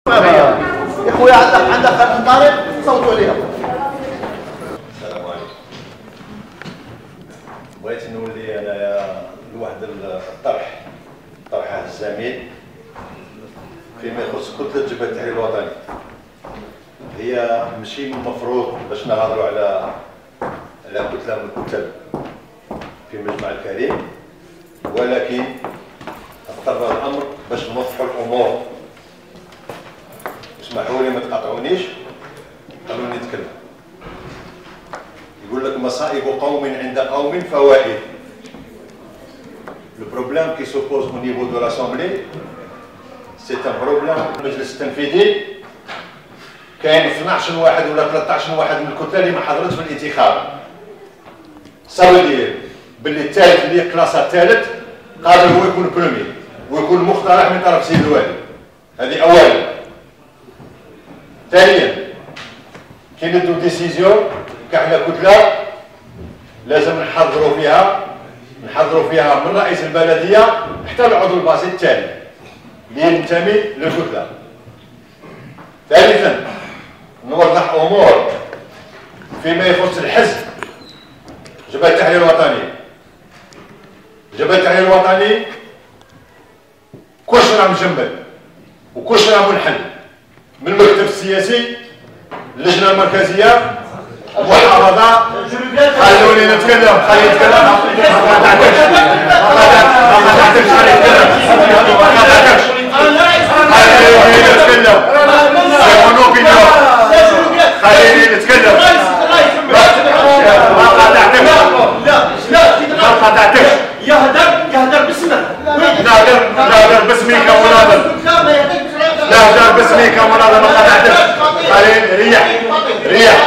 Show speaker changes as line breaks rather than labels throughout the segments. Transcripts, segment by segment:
يا خويا عندك طارق صوتوا عليها.
السلام عليكم. بغيت نولي انايا لواحد الطرح الزميل فيما يخص كتلة جبهة التحرير الوطني. هي ماشي المفروض باش نهضروا على كتلة من الكتل في مجمع الكريم، ولكن اضطر الامر باش نوضحوا الامور. اسمحوا لي ما تقاطعونيش، خلوني نتكلم. يقول لك مصائب قوم عند قوم فوائد. Le problème qui se pose au niveau de l'Assemblée, c'est un problème. المجلس التنفيذي كاين 12 واحد ولا 13 واحد من الكتله اللي ما حضرتش في الانتخاب. صافي باللي الثالث اللي كلاسا الثالث قادر هو يكون برومي ويكون مقترح من طرف سيد الوالي. هذه اولا. ثانيا كاين دو ديسيزيون كاحنا كتله لازم نحضروا فيها من رئيس البلديه حتى العضو البسيط الثاني اللي ينتمي للكتله. ثالثا نوضح امور فيما يخص الحزب جبهة التحرير الوطني. جبهة التحرير الوطني كلشي راه مجمد وكلشي راه منحل، من المكتب السياسي اللجنه المركزيه المحافظه. خلوني نتكلم، خليني نتكلم. ما قاطعتكش خليني نتكلم. خليني نتكلم. خليني نتكلم. ما قاطعتكش. يهدر باسمك. نهدر باسمي كمناضل. نهدر باسمي كمناضل. ما قاطعتكش. خليني ريح.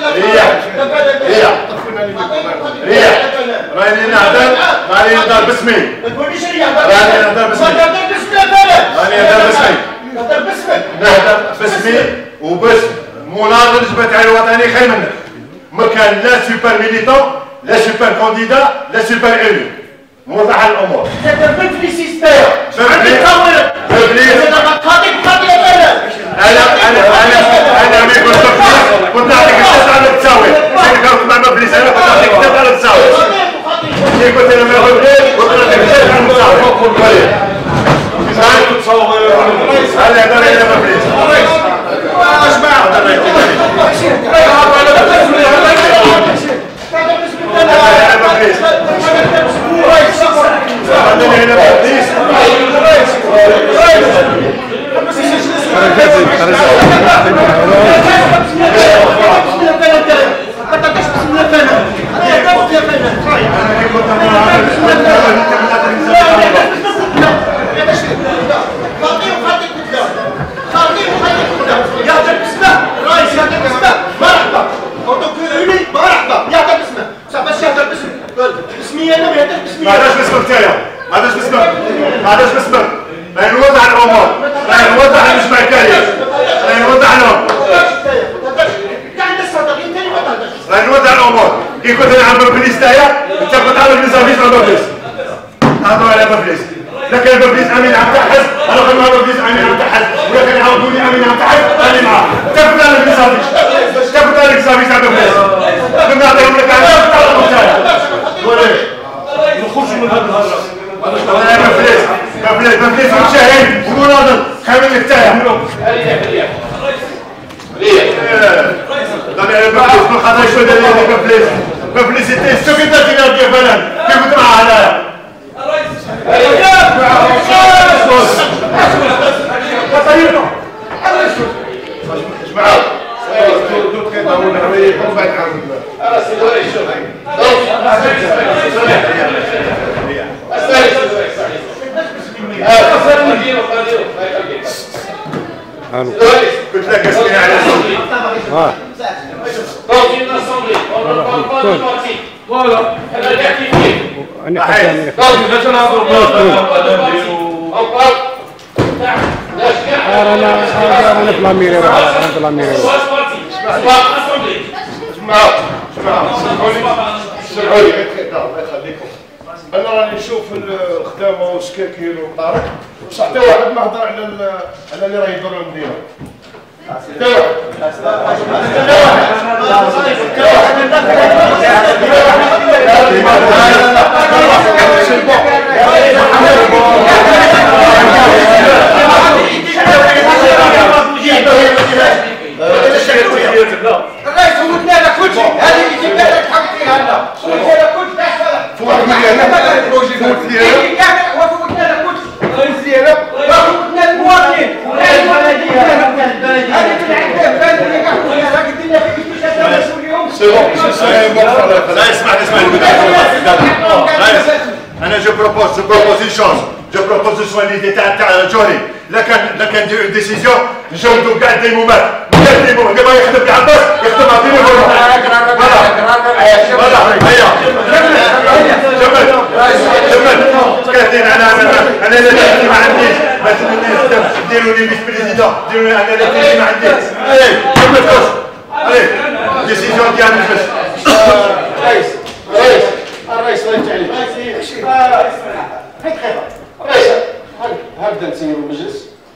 راني نهدر باسمي. نهدر باسمي وباسم مناضل جبهة التحرير الوطني خير منك. ما كان لا سوبر ميليتون لا سوبر كانديدا لا سوبر الو. نوضح الامور. انا ملي كنت نعطيك الشاشه على التساوي، كنت مع مبليس انا كنت نعطيك الشاشه على التساوي. ملي كنت انا مع مبليس كنت نعطيك الشاشه على التساوي. انا كنت تصور انا هضر على مبليس. اش معاه هضر على ما عادش باسمك. راني نوضح الامور، راني نوضح المجمع الكريم، راني نوضح لهم، راني نوضح الامور. كي كنت انا عند بابليس تاعي انت كنت عامل ميزافيس مع بابليس. نهضروا على بابليس. اذا كان بابليس امين عام تاع حزب انا كنت مع بابليس امين عام تاع حزب، ولا كان يعاودوني امين عام تاع حزب راني معاه. انت كنت عامل ميزافيس، انت كنت عامل ميزافيس تاع بابليس. كنا نعطيهم لك على الطلب تاعك. نخرجوا من هذا الهجره. مبليس وشاهين ومناضل خير من التاية. ما خاطرش مبليس. مبليس c'était secrétaire de Banane. كيف كنت معاه هنايا؟ جماعة دوك كيضربوا الحوايج ومن بعد عاودوا. سي وري شوف. قلت لك اسمي على صوتي. Dans une assemblée, on ne parle pas de parti. Voilà. Elle a rectifié. Dans une assemblée, on parle.
أنا في الأميرة أنا في الأميرة.
اسمعوا اسمعوا اسمعوا لي الله يخليكم.
انا راني نشوف الخدامه وسكاكين وطارق بصح حتى واحد ما هضر على اللي راه يدور المدينه. حتى
الرئيس فوتنا لك كل شيء، هذه اللي في بالك تحط فيها لنا، فوتنا لك كل شيء فوتنا لك كل شيء، الرئيس ديالك وفوتنا المواطنين، هذه اللي عندها بلاد اللي كنقولها راك الدنيا فيك باش تدرسوا اليوم.
لا اسمعني انا جو بروبوز اون شونس جو بروبوز سواليتي تاع جوري لا كان نديرو ديسيزيون نجاوبو كاع الديمومات دابا يخدم العباس يخدم عطيني فوالا هيا جمال كاتين انا لا تجي ما عنديش باش ديروا لي فيس بريزيدون ديروا لي انا لا تجي ما عنديش جمال كوش ديسيزيون ديال المجلس
الرئيس الله يفتح عليك. هبدا نسير المجلس.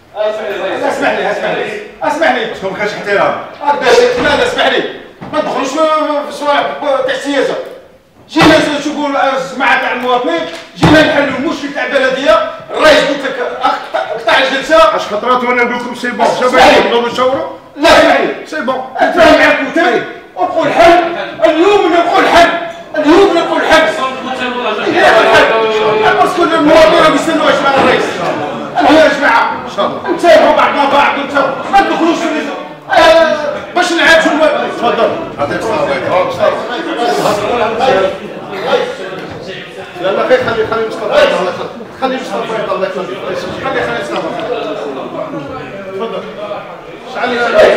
اسمح لي
شكون ما كانش احترام
لا اسمح لي ما ندخلوش في صوالح تاع السياسه. جينا نشوفوا الجماعه تاع المواطنين، جينا نحلوا المشكل تاع البلديه. الرئيس قلت لك اقطع الجلسه
اش خطرات وانا نقول لكم سي بون شباب نقدروا نشاوروا.
لا اسمح لي
سي بون
نتفاهم معاك وتاني ونقول حل. اليوم نقول حل، اليوم نقول حل. باسكو المواطنين بيستنوا اش مع الرئيس. يا جماعه ان شاء الله نتابعوا بعضنا بعض ما ندخلوش في باش نعالجوا
تفضل عطيك الصلاة
لا لا خلي مصطفى خلي مصطفى الله يخليك خلي مصطفى تفضل شعل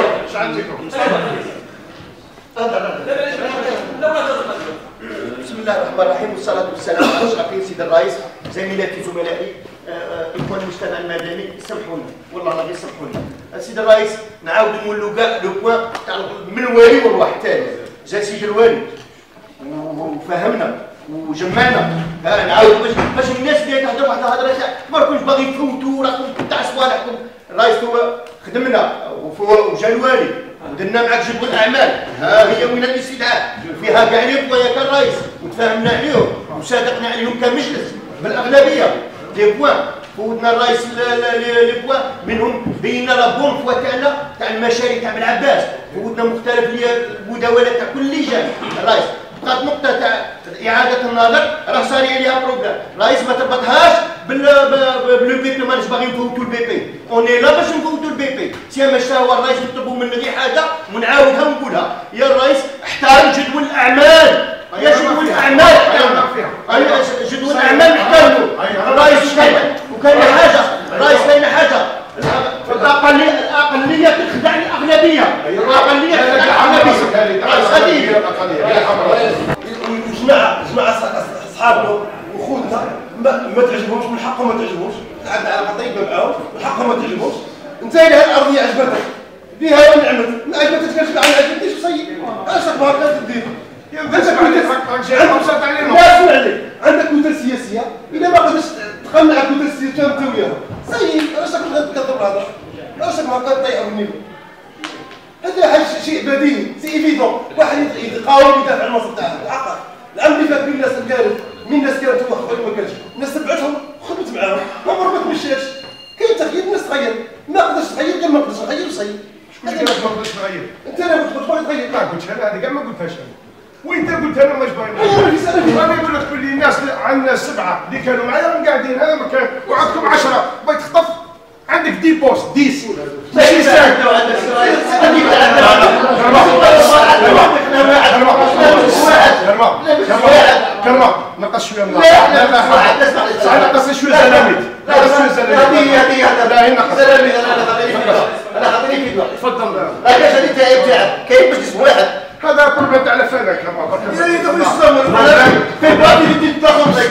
بسم الله الرحمن الرحيم والصلاة والسلام على أشرف سيد الرئيس زميلاتي زملائي إخوان المجتمع المدني سامحوني والله العظيم سامحوني. سيد الرئيس نعاود نولوا كاع لو بوان تاع من الوالي والواحد ثاني جا سيد الوالي وفهمنا وجمعنا نعاود باش الناس اللي تهضر واحد الهضره ما راكمش باغي تفوتوا راكم تاع صوالحكم. الرئيس هو خدمنا وجا الوالي ودرنا معاك جدول الاعمال ها هي وين الاستدعاء فيها كاع لي بوان كالرئيس وتفاهمنا عليهم وصادقنا عليهم كمجلس بالاغلبيه. لي بوان فوتنا الرئيس لي بوان منهم بينا لا بون فوا تاعنا تاع المشاريع تاع بالعباس فوتنا مختلف المداولات تاع كل لجان. الرئيس بقات نقطه تاع اعاده النظر راه صار ليها بروبليم. الرئيس ما تربطهاش بالو بي بي ماناش باغيين نفوتوا البي بي اوني لا باش نفوتوا البي بي سي ماشي هو الرئيس يطلبوا منا غير حاجه ونعاودها ونقولها يا الرئيس احترم جدول الاعمال يا جدول الاعمال جدول الاعمال نحترموا. الرئيس وكاين حاجه الرئيس كاين حاجه الاقليه تخدع الاغلبيه الاقليه تخدع الاغلبيه. جماعه اصحابنا وخوتنا ما تعجبهمش من حقهم ما تعجبهمش عندنا علاقه طيبه معاهم من حقهم ما تعجبهمش. انت هذه الارضيه عجبتك بها ونعمت ما عجبتكش كاش ما عجبتكش صيب اش راك باغي تدير عندك كتل سياسيه اذا ما قدرتش تقنع الكتل السياسيه انت وياها صيب اش راك تكذب الهضره اش راك باغي تضيع النيل. هذا شيء بديهي سي ايفيدون واحد يقاوم يدافع عن المنصب تاعه الحق. العام اللي فات الناس قالت من الناس كانت واخا ما كانش الناس تبعتهم وخدمت معاهم عمر ما تمشاش. كاين تغيير الناس تغير ما قدرش تغير كان ما قدرش نغير وصيب.
شكون اللي قالك ما قدرتش تغير؟
انت انا كنت باغي تغير
ما قلتش انا هذه كاع ما قلتهاش انا وانت قلت انا ماش باين.
انا نقول لك باللي الناس عندنا 7 اللي كانوا معايا راهم قاعدين هذا مكان وعندكم 10 بغيت تخطف عندك 10 بوست 10 ماشي ساعه كرمه نقص شويه من نقص شويه زلاميت نقص شويه زلاميت لا هي نقص
انا خاطري فيديو تفضل كاش هذه تاعك كاين باش تسمع واحد
هذا كل تاع الفلك كما
يا ريت نستمر في بعض اللي تتضخم لك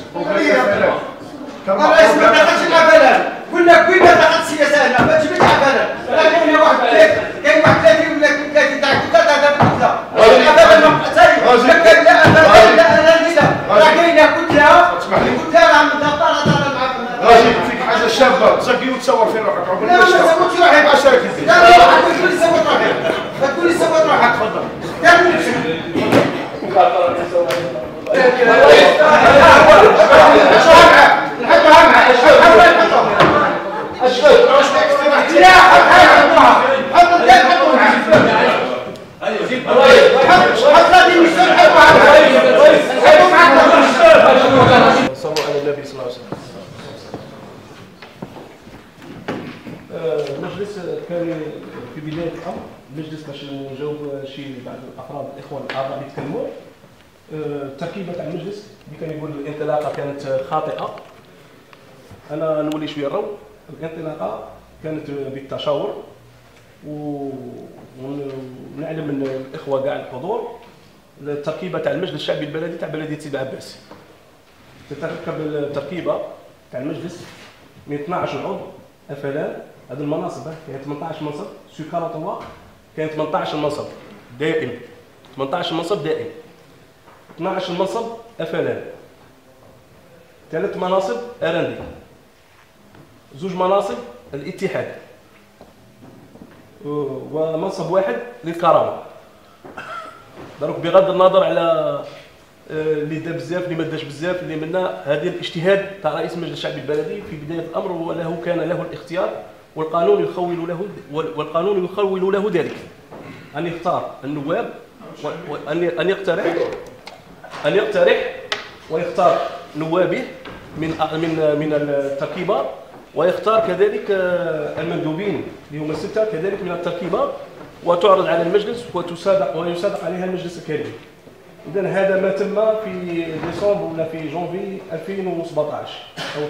الرئيس ما دخلش العبالة قلنا وين دخلت السياسه هنا ما تجيبش عبالة كاين واحد 30 ولا 30 تاع كتله تاع الكتله العبالة ما كاين لا عبالة لا لا لا كاينه كتله
كان في بدايه الامر المجلس باش نجاوب شي بعض الافراد الاخوان الاعضاء اللي تكلموا. التركيبه تاع المجلس اللي كان يقول الانطلاقه كانت خاطئه. انا نولي شويه الرو. الانطلاقه كانت بالتشاور ونعلم من الاخوه كاع الحضور. التركيبه تاع المجلس الشعبي البلدي تاع بلديه سيدي عباس تتركب التركيبه تاع المجلس من 12 عضو افلان. هذه المناصب كاين 18 منصب سكرة الله، كاين 18 منصب دائم، 18 منصب دائم، 12 منصب افلان، 3 مناصب ارندي، 2 مناصب الاتحاد، ومنصب واحد للكرامه. دروك بغض النظر على اللي دا بزاف اللي ما داش بزاف اللي منا، هذه الاجتهاد تاع رئيس المجلس الشعبي البلدي في بدايه الامر، وله كان له الاختيار والقانون يخول له ذلك ان يختار النواب وان يقترح ويختار نوابه من التركيبه، ويختار كذلك المندوبين اللي هم 6 كذلك من التركيبه، وتعرض على المجلس ويصادق عليها المجلس الكريم. إذن هذا ما تم في ديسمبر ولا في جونفي 2017 أو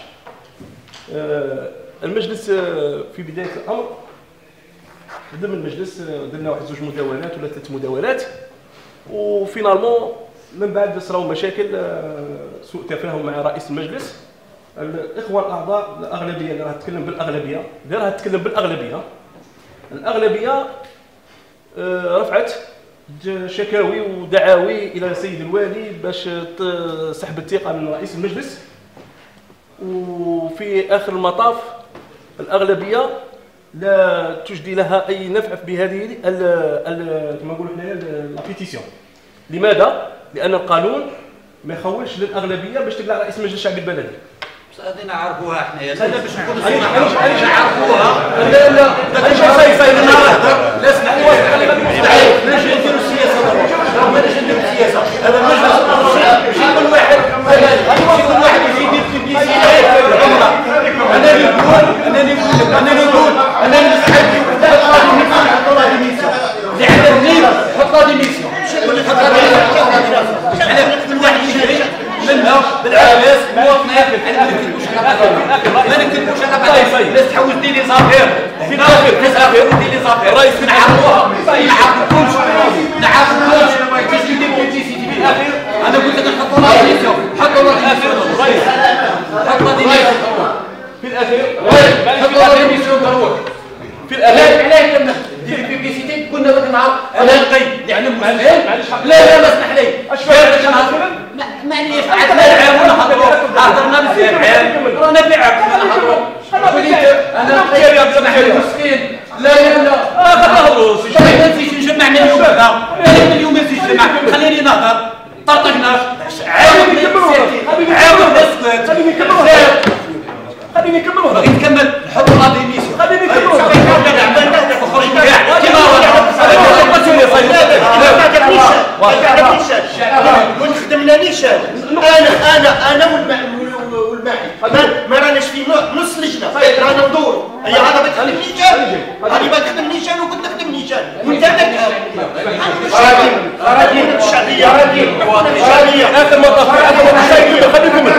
18. المجلس في بداية الأمر ضمن المجلس درنا واحد 2 مداولات ولا 3 مداولات، وفينالمون من بعد صراو مشاكل، سوء تفاهم مع رئيس المجلس. الإخوة الأعضاء الأغلبية اللي راح تتكلم بالأغلبية، الأغلبية رفعت شكاوي ودعاوي الى سيد الوالي باش سحب الثقه من رئيس المجلس، وفي اخر المطاف الاغلبيه لا تجدي لها اي نفع بهذه كما نقولوا حنايا لا بيتيسيون. لماذا؟ لان القانون ما يخولش للاغلبيه باش تقلع رئيس المجلس الشعبي البلدي.
هذه نعرفوها حنايا، هذا باش نكونوا
نعرفوها. لا لا انا شايف لا اسمح لي نجي نديروا السياسه دابا، ما نجي نديروا السياسه. هذا المجلس ماشي كل واحد يجي يدير في بيتي. انني نقول نستحق نحط لا ديميسيون اللي عندنا النيل، حط لا ديميسيون. كل واحد يجري منها بالعباس مواطنات ما نكتبوش على بعض. الناس تحوزني لي زافير في الاخر، الناس تحوزني لي زافير رئيس نعرفوها، ما نعرفوش كيفاش نديروا بوبليسيتي في الاخر. انا قلت لك نحطوا لا ديميسيون، حطوا لا ديميسيون رئيس، حط لا ديميسيون في الاخير، حطوا لا ديميسيون ضروري في الاخير. علاه كنا ندير بوبليسيتي كنا ذاك النهار انا نقي يعني معليش لا اسمح لي اش فيها معليش عندنا العام ونهضروا هضرنا بزاف عام رانا بعام نهضروا. انا اسمح لي مسكين لا نهضروش ما نسيش نجمع مليون هذا 3 مليون ما نسيش نجمع. خليني نهضر طرطقناش عاود خليني نكملوا باغي نكمل نحط لا ديميسيون خليني نكملوا نخرج كاع كيما
ما نخدمنا نيشان. انا والماحي ما راناش في نص لجنه، رانا ندور. هي هذا بتخدم نيشان، هذه بتخدم نيشان وكنت نخدم نيشان وانت اراضي الشعبيه اخر مطاف خليكم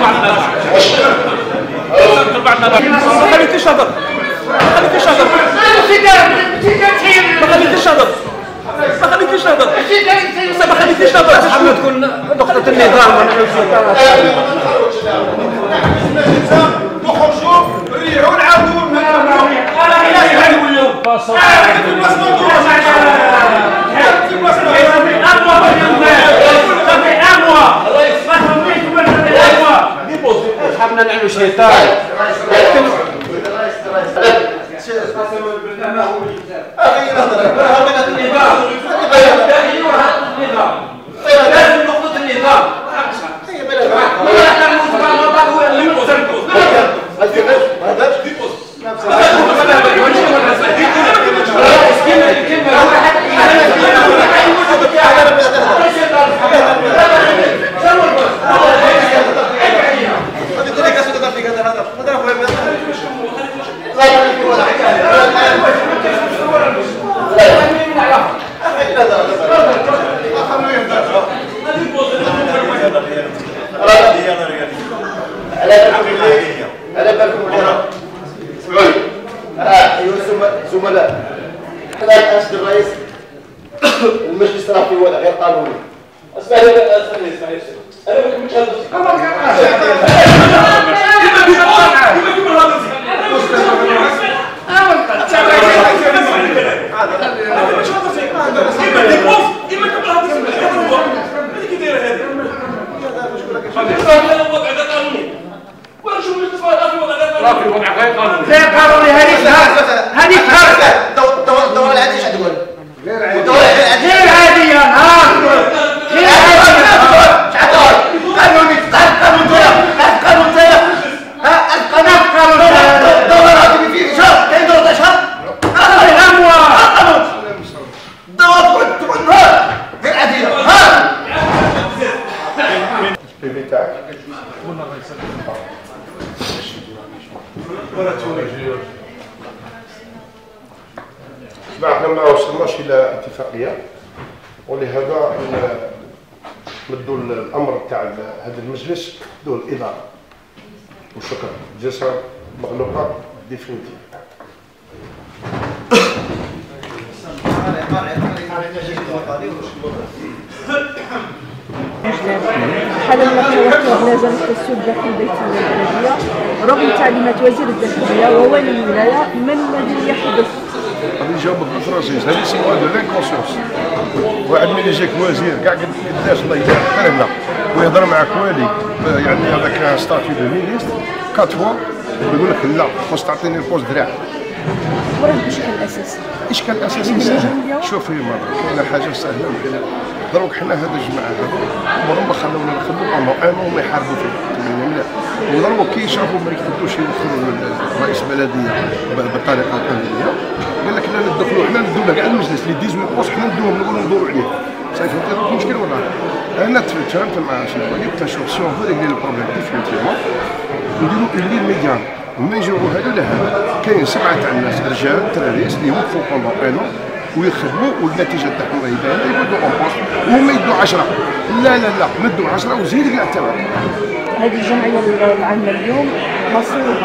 ما خليتيش نهضر ما خليتيش نهضر صاحبنا تكون نقطة النظام
نخرجوا نريحوا نعاودوا
صاحبنا نعملوا شيطان لازم نقطة النظام
على بالكم زملاء حنا اسد الرئيس المجلس راه في وضع غير قانوني. اسمعني انا ما كنتش
غير قانوني هذه
الدورة العادية اش تقول؟ غير عادية
غير عادية غير عادية
قانوني قانون تايا الدورة العادية فيه شهر كاين دورة شهر الدورة تقعد نهار غير عادية
احنا ما وصلناش الى اتفاقيه ولهذا مدوا الامر تاع هذا المجلس مدوا الاداره وشكرا جلسه مغلوقه ديفينيتيف.
حالا توقف نزل التسويق داخل البيت البلديه رغم تعليمات وزير الداخليه وولي الولايه ما الذي يحدث؟
غادي نجاوبك بالفرنسيس هذه سي موا دو لانكونسيونس. واحد ملي جاك وزير كاع قداش الله يجزاه حتى هنا ويهضر معاك والي يعني هذاك ستاتيو دو مينيستر 4 فوا ويقول لك لا خصك تعطيني البوست دراع.
وراه الاشكال الاساسي
الاشكال الاساسي سهل. شوفي مرة كاينه حاجه سهله وكاينه دروك حنا هذا الجماعه هذو عمرهم خلونا نخدموا اما وما يحاربوا فيه ودروك كي شافوا ما يقدروش يدخلوا رئيس بلديه بالطريقه القانونيه قال لك لا ندخلوا حنا ندوا له كاع المجلس اللي 18 بوست حنا ندوهم نقولوا ندوروا عليه. صافي فهمتي المشكل ولا انا تفاهمت مع شي واحد تشوف سي اون فو ريغلي لو بروبليم ديفينيتيفمون نديروا اللي ميديان وما يجيو هذا لهذا كاين 7 تاع الناس رجال تراريس اللي يوقفوا بوندون انو ويخدموا والنتيجه تاعهم راهي باينه يبدوا اون بوست وهما يدوا 10 لا ندوا 10 وزيد كاع تمام.
هذه الجمعيه العامه اليوم مصيرها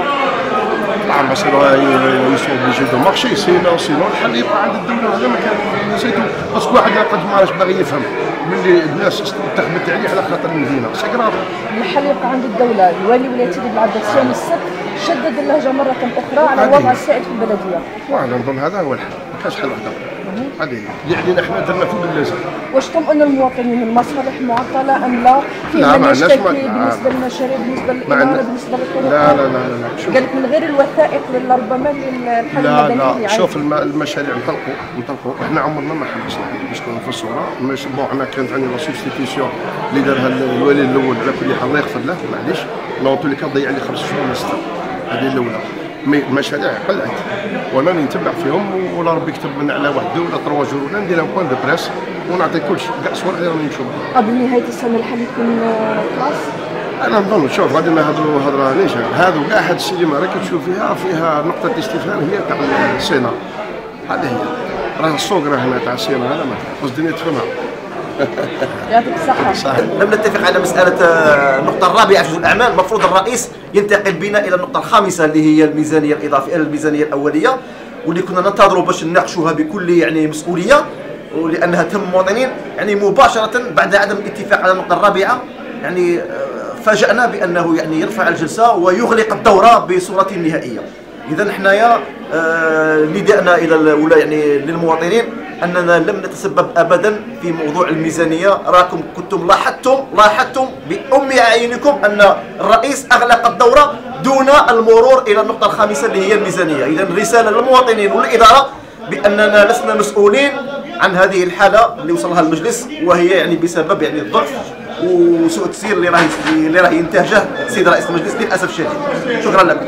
نعم مصيرها يوصلوا بليجي دو مارشي سينو الحل يبقى عند الدوله. هذا ما كان سيتو باسكو واحد قد ما راهش باغي يفهم ملي الناس انتخبت عليه على خاطر المدينه سي كراف.
الحل يبقى عند الدوله. الوالي ولايه سيدي العباس يوم السبت شدد اللهجه مره اخرى على الوضع السائد في البلديه.
وانا نظن هذا هو الحل ما كانش حل واحد هذه اللي علينا احنا درنا فوق اللازم.
واش تطمئن المواطنين المصالح معطله ام لا؟
لا ما
يشتكي بالنسبه للمشاريع بالنسبه للاداره بالنسبه للطرقات؟
لا
قال لك من غير الوثائق ربما للحل المدني.
لا شوف المشاريع نطلقوا احنا عمرنا ما حبسنا باش نكونوا في الصوره. ماشي بون انا كانت عندي لا سبستيتيسيون اللي دارها الوالي الاول على كل حال الله يغفر له معليش لو طول كان ضيع لي 5 شهور ولا 6. هذه الاولى مي المشاريع قلعت وانا نتبع فيهم ولا ربي يكتب لنا على واحد 2 ولا 3 جور ولا ندير بوان دو بريس ونعطي كلشي كاع صور غير نمشيو
قبل نهايه السنه الحل يكون خلاص.
انا نظن شوف غادي نهضروا هضره نيشان هذو كاع هاد السينما راك تشوف فيها نقطه استفهام هي تاع السينما. هذه هي راه السوق راه هنا تاع السينما هذا ما قصدي نتفهمها
يعطيك الصحه.
لم نتفق على مساله النقطه الرابعه في جزء الاعمال. المفروض الرئيس ينتقل بنا الى النقطه الخامسه اللي هي الميزانيه الاضافيه، الميزانيه الاوليه، واللي كنا ننتظروا باش نناقشوها بكل يعني مسؤوليه، ولانها تم المواطنين يعني مباشره بعد عدم الاتفاق على النقطه الرابعه. يعني فاجأنا بانه يعني يرفع الجلسه ويغلق الدوره بصوره نهائيه. اذا حنايا نداءنا الى ولا يعني للمواطنين اننا لم نتسبب ابدا في موضوع الميزانيه. راكم كنتم لاحظتم بأم اعينكم ان الرئيس اغلق الدوره دون المرور الى النقطه الخامسه اللي هي الميزانيه. اذا رساله للمواطنين والاداره باننا لسنا مسؤولين عن هذه الحاله اللي وصلها المجلس، وهي يعني بسبب يعني الضعف وسوء التسيير اللي راه ينتهجه السيد رئيس المجلس للاسف الشديد. شكرا لكم.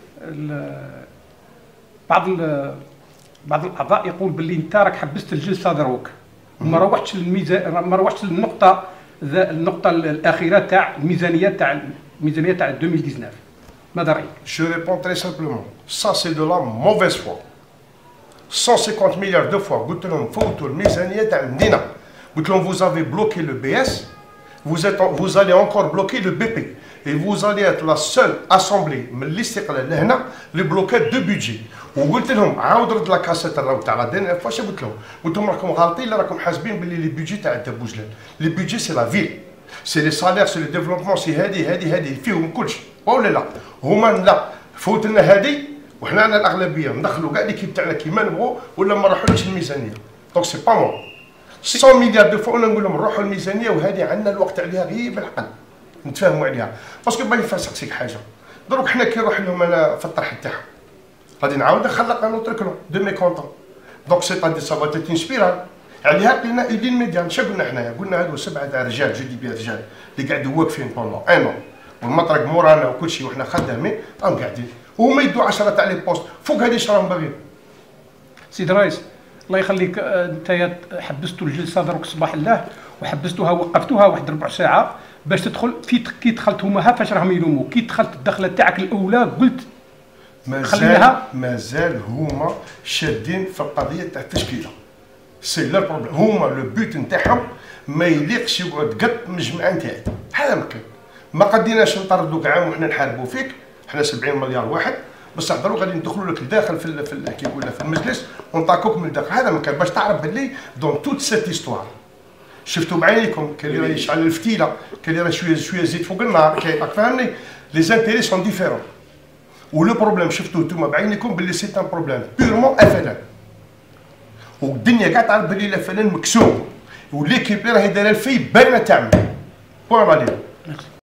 بعض الاعضاء يقول باللي انت راك حبست الجلسه دروك وما روحتش للنقطه الاخيره تاع الميزانيه تاع 2019. ماذا رايك؟
Je réponds très simplement. Ça c'est de la mauvaise foi. 150 milliards de fois قلت لهم فوتوا الميزانيه تاع المدينه. قلت لهم vous avez bloqué le BS, vous allez encore bloquer le BP. Et vous allez être la seule assemblée من الاستقلال لهنا اللي بلوكات دو بيدجي. وقلت لهم عاود رد لا كاسيت الراو تاع الدنيا فاش قلت لهم راكم غالطين اللي راكم حاسبين باللي لي بيدجي تاع بوجلان. لي بيدجي سي لا فيل، سي لي سالير، سي لي ديفلوبمون، سي هادي فيهم كلشي ولا لا. هما لا فوت لنا هادي وحنا عندنا الاغلبيه ندخلوا كاع ليكيب تاعنا كيما نبغوا ولا ما نروحولكش الميزانيه. دونك سي با مون 100 مليار دو فوا نقول لهم نروحوا الميزانيه وهذه عندنا الوقت عليها غير بالعقل نتفاهموا عليها. باسكو باغي نسقسيك حاجه، دروك حنا كي نروح لهم انا في الطرح تاعهم غادي نعاود نخلق ان اوتر كلون دو مي كونطون. دونك سي با سا فا تيت سبيرال. عليها قلنا ايدين ميديان. شنو قلنا حنايا؟ قلنا هادو 7 رجال، جو دي بيان رجال اللي قاعدين واقفين بوندون ان اون والمطرق مورانا وكل شيء وحنا خدامين راهم قاعدين وهما يدوا 10 تاع لي بوست فوق هذه اش راهم باغيين.
سيد الرئيس الله يخليك، انت حبستوا الجلسه دروك صباح الله وحبستوها وقفتوها واحد ربع ساعه باش تدخل كي دخلت هما فاش راهم يلوموا كي دخلت الدخله تاعك الاولى قلت
مازال هما شادين في القضيه تاع التشكيله. سي لا بروبليم. هما لو بوت نتاعهم ما يليقش يقعد قط مجموعه نتاعي. هذا ما كان. ما قديناش نطردوك عام وحنا نحاربوا فيك. حنا 70 مليار واحد بصح دروك غادي ندخلوا لك لداخل في كي يقول في المجلس ونطاكوك من الداخل. هذا ما كان باش تعرف باللي دون توت سيت هيستوار شفتوا بعينيكم كاين اللي راه يشعل الفتيله، كاين اللي راه شويه زيت فوق النار، كاين راك فاهمني. لي زانتيري سون ديفيرون ولو بروبليم شفتوه نتوما بعينيكم باللي سي ان بروبليم بيرمون افلان. والدنيا كاع تعرف باللي الافلان مكسور وليكيب اللي راهي دايره الفي باينه تعمل. بوان عليهم.